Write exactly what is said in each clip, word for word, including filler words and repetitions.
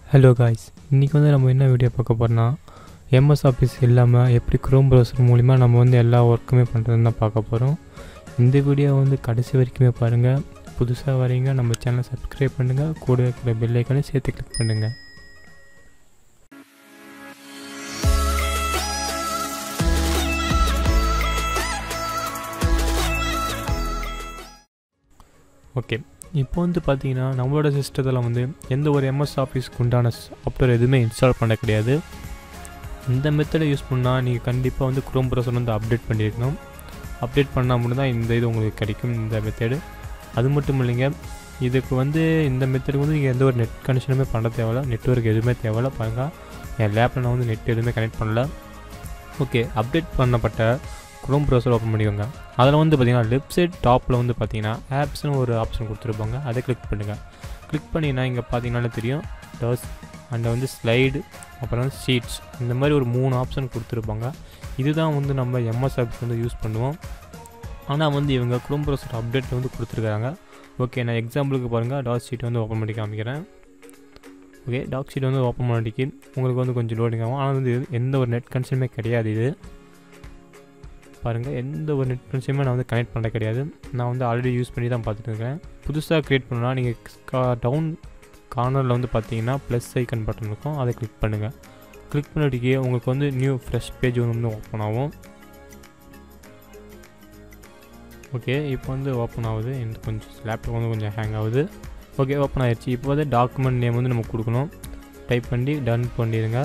Hello guys, இன்றைக்கி வந்து நம்ம என்ன வீடியோ பார்க்க போகிறோன்னா எம்எஸ் ஆஃபீஸ் இல்லாமல் எப்படி க்ரோம் ப்ரௌசர் மூலிமா நம்ம வந்து எல்லா ஒர்க்குமே பண்ணுறதுன்னு தான் பார்க்க போகிறோம். இந்த வீடியோ வந்து கடைசி வரைக்குமே பாருங்கள். புதுசாக வரீங்க நம்ம சேனலை சப்ஸ்கிரைப் பண்ணுங்கள், கூட இருக்கிற பெல் ஐக்கானை சேர்த்து கிளிக் பண்ணுங்கள். ஓகே, இப்போ வந்து பார்த்தீங்கன்னா நம்மளோட சிஸ்டத்தில் வந்து எந்த ஒரு எம்எஸ் ஆஃபீஸ்க்கு உண்டான சாஃப்ட்வேர் எதுவுமே இன்ஸ்டால் பண்ண கிடையாது. இந்த மெத்தடை யூஸ் பண்ணால் நீங்கள் கண்டிப்பாக வந்து க்ரோம் ப்ரௌசர் வந்து அப்டேட் பண்ணியிருக்கணும். அப்டேட் பண்ணால் மட்டும் தான் இந்த இது உங்களுக்கு கிடைக்கும், இந்த மெத்தடு. அது மட்டும் இல்லைங்க, இதுக்கு வந்து இந்த மெத்தடுக்கு வந்து நீங்கள் எந்த ஒரு நெட் கனெக்ஷனுமே பண்ண தேவையில்ல, நெட்வொர்க் எதுவுமே தேவையில்ல. பாருங்கள், என் லேப்பில் நான் வந்து நெட் எதுவுமே கனெக்ட் பண்ணல. ஓகே, அப்டேட் பண்ணப்பட்ட க்ரோம் ப்ரௌசர் ஓப்பன் பண்ணிக்கோங்க. அதில் வந்து பார்த்திங்கன்னா லெஃப்ட் சைட் டாப்பில் வந்து பார்த்திங்கன்னா ஆப்ஸ்னு ஒரு ஆப்ஷன் கொடுத்துருப்பாங்க. அதை கிளிக் பண்ணுங்கள். கிளிக் பண்ணிங்கன்னா இங்கே பார்த்தீங்கன்னாலே தெரியும் டஸ் அண்ட் வந்து ஸ்லைடு, அப்புறம் வந்து ஷீட்ஸ், இந்த மாதிரி ஒரு மூணு ஆப்ஷன் கொடுத்துருப்பாங்க. இதுதான் வந்து நம்ம எம்எஸ் ஆஃபீஸ் வந்து யூஸ் பண்ணுவோம். ஆனால் வந்து இவங்க க்ரோம் ப்ரௌசர் அப்டேட் வந்து கொடுத்துருக்காங்க. ஓகே, நான் எக்ஸாம்பிளுக்கு பாருங்கள், டாக் ஷீட் வந்து ஓப்பன் பண்ணி காமிக்கிறேன். ஓகே, டாக் ஷீட் வந்து ஓப்பன் பண்ணிக்கு உங்களுக்கு வந்து கொஞ்சம் லோடிங் ஆகும். ஆனால் வந்து எந்த ஒரு நெட் கனெக்ஷனுமே கிடையாது. இது பாருங்கள், எந்த ஒரு நெட் கனெக்ஷனுமே நான் வந்து கனெக்ட் பண்ண கிடையாது. நான் வந்து ஆல்ரெடி யூஸ் பண்ணி தான் பார்த்துட்டு இருக்கேன். புதுசாக க்ரியேட் பண்ணால் நீங்கள் டவுன் கார்னரில் வந்து பார்த்தீங்கன்னா ப்ளஸ் ஐக்கன் பட்டன் இருக்கும், அதை கிளிக் பண்ணுங்கள். கிளிக் பண்ணிட்டு உங்களுக்கு வந்து நியூ ஃப்ரெஷ் பேஜ் வந்து ஓப்பன் ஆகும். ஓகே, இப்போ வந்து ஓப்பன் ஆகுது. எனக்கு கொஞ்சம் லேப்டாப் வந்து கொஞ்சம் ஹேங் ஆகுது. ஓகே, ஓப்பன் ஆகிடுச்சு. இப்போ வந்து டாக்குமெண்ட் நேம் வந்து நம்ம கொடுக்கணும். டைப் பண்ணி டன் பண்ணிடுங்க.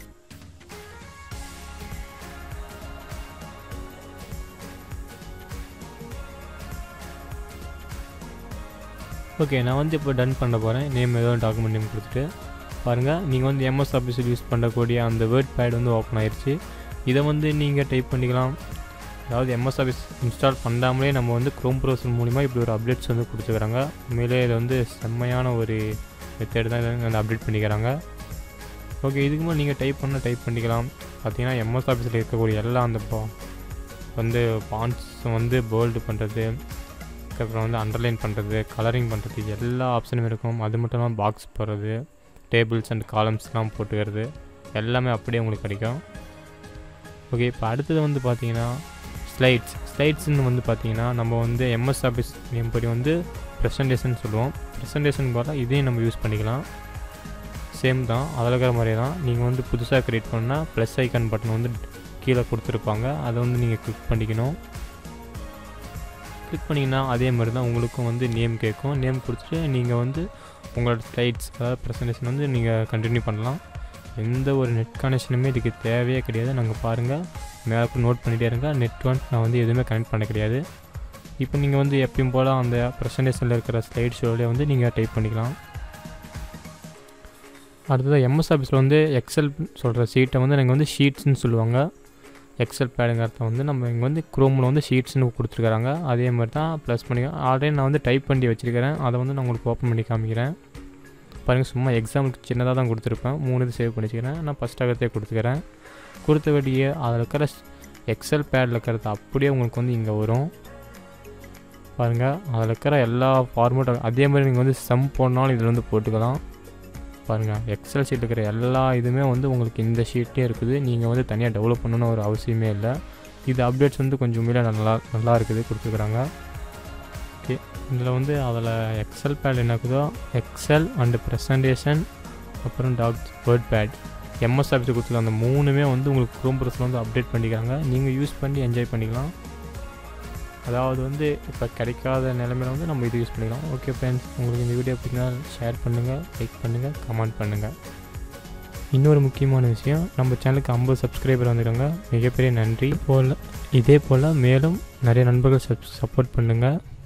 ஓகே, நான் வந்து இப்போ டன் பண்ண போகிறேன். நேம் ஏதோ டாக்குமெண்ட் நேம் கொடுத்துட்டு பாருங்கள், நீங்கள் வந்து எம்எஸ் ஆஃபீஸில் யூஸ் பண்ணக்கூடிய அந்த வேர்ட் பேட் வந்து ஓப்பன் ஆயிடுச்சு. இதை வந்து நீங்கள் டைப் பண்ணிக்கலாம். அதாவது எம்எஸ் ஆஃபீஸ் இன்ஸ்டால் பண்ணாமலே நம்ம வந்து க்ரோம் ப்ரௌசர் மூலிமா இப்படி ஒரு அப்டேட்ஸ் வந்து கொடுத்துக்கிறாங்க. உண்மையிலே இது வந்து செம்மையான ஒரு மெத்தேடு தான் வந்து அப்டேட் பண்ணிக்கிறாங்க. ஓகே, இதுக்கு மேலே நீங்கள் டைப் பண்ண டைப் பண்ணிக்கலாம். பார்த்தீங்கன்னா எம்எஸ் ஆஃபீஸில் இருக்கக்கூடிய எல்லாம் அந்த வந்து பாண்ட்ஸ் வந்து போல்டு பண்ணுறது, அப்புறம் வந்து அண்டர்லைன் பண்ணுறது, கலரிங் பண்ணுறது, எல்லா ஆப்ஷனும் இருக்கும். அது மட்டும் இல்லாமல் பாக்ஸ் போடுறது, டேபிள்ஸ் அண்ட் காலம்ஸ்லாம் போட்டுக்கிறது, எல்லாமே அப்படியே உங்களுக்கு கிடைக்கும். ஓகே, இப்போ அடுத்தது வந்து பார்த்தீங்கன்னா ஸ்லைட்ஸ். ஸ்லைட்ஸ்ன்னு வந்து பார்த்தீங்கன்னா நம்ம வந்து எம்எஸ் ஆஃபீஸ் நேம் படி வந்து ப்ரெசன்டேஷன் சொல்லுவோம். ப்ரெசன்டேஷன் போல இதையும் நம்ம யூஸ் பண்ணிக்கலாம். சேம் தான், அதில் இருக்கிற மாதிரி தான். நீங்கள் வந்து புதுசாக க்ரியேட் பண்ணால் ப்ளஸ் ஐக்கான் பட்டன் வந்து கீழே கொடுத்துருப்பாங்க, அதை வந்து நீங்கள் கிளிக் பண்ணிக்கணும். கிளிக் பண்ணிங்கன்னா அதே மாதிரி தான் உங்களுக்கும் வந்து நேம் கேட்கும். நேம் கொடுத்துட்டு நீங்கள் வந்து உங்களோட ஸ்லைட்ஸ், அதாவது ப்ரெசன்டேஷன் வந்து நீங்கள் கண்டினியூ பண்ணலாம். எந்த ஒரு நெட் கனெக்ஷனுமே இதுக்கு தேவையே கிடையாது. நாங்கள் பாருங்கள், மேலே நோட் பண்ணிகிட்டே இருங்க. நெட் வந்து நான் வந்து எதுவுமே கனெக்ட் பண்ண கிடையாது. இப்போ நீங்கள் வந்து எப்பயும் போல் அந்த ப்ரெசன்டேஷனில் இருக்கிற ஸ்லைட் ஷோவிலே வந்து நீங்கள் டைப் பண்ணிக்கலாம். அடுத்தது எம்எஸ் ஆஃபீஸில் வந்து எக்ஸல் சொல்கிற சீட்டை வந்து நீங்கள் வந்து ஷீட்ஸ்ன்னு சொல்லுவாங்க. எக்ஸல் பேடுங்கிறத வந்து நம்ம இங்கே வந்து க்ரோமில் வந்து ஷீட்ஸ்னு கொடுத்துருக்காங்க. அதே மாதிரி தான் ப்ளஸ் பண்ணிக்கலாம். ஆல்ரெடி நான் வந்து டைப் பண்ணி வச்சுருக்கிறேன், அதை வந்து நான் உங்களுக்கு ஓப்பன் பண்ணி காமிக்கிறேன். பாருங்கள், சும்மா எக்ஸாம்பிளுக்கு சின்னதாக தான் கொடுத்துருப்பேன். மூணு இது சேவ் பண்ணிச்சுக்கிறேன். நான் ஃபஸ்ட் ஆகத்தே கொடுத்துக்கிறேன். கொடுத்த வழியே அதில் இருக்கிற எக்ஸல் பேடில் இருக்கிறது அப்படியே உங்களுக்கு வந்து இங்கே வரும். பாருங்கள், அதில் இருக்கிற எல்லா ஃபார்மேட்டும் அதே மாதிரி நீங்கள் வந்து சம் போடனாலும் இதில் வந்து போட்டுக்கலாம். பாருங்கள், எக்ஸல் ஷீட் இருக்கிற எல்லா இதுவுமே வந்து உங்களுக்கு இந்த ஷீட்டே இருக்குது. நீங்கள் வந்து தனியாக டெவலப் பண்ணணும்னு ஒரு அவசியமே இல்லை. இது அப்டேட்ஸ் வந்து கொஞ்சம் மேலே நல்லா நல்லா இருக்குது கொடுத்துருக்குறாங்க. ஓகே, இதில் வந்து அதில் எக்ஸல் பேட் என்ன இருக்குதோ, எக்ஸல் அண்டு ப்ரெசன்டேஷன், அப்புறம் doc word pad, MS office கொடுத்துல அந்த மூணுமே வந்து உங்களுக்கு க்ரோம் ப்ரௌசரில் வந்து அப்டேட் பண்ணிக்கிறாங்க. நீங்கள் யூஸ் பண்ணி என்ஜாய் பண்ணிக்கலாம். அதாவது வந்து இப்போ கிடைக்காத நிலைமையில் வந்து நம்ம இது யூஸ் பண்ணிக்கலாம். ஓகே ஃப்ரெண்ட்ஸ், உங்களுக்கு இந்த வீடியோ பிடிச்சினா ஷேர் பண்ணுங்கள், லைக் பண்ணுங்கள், கமெண்ட் பண்ணுங்கள். இன்னொரு முக்கியமான விஷயம், நம்ம சேனலுக்கு ஐம்பது சப்ஸ்கிரைபர் வந்துடுங்க, மிகப்பெரிய நன்றி. போல் இதே போல் மேலும் நிறைய நண்பர்கள் சப் சப்போர்ட் பண்ணுங்கள்.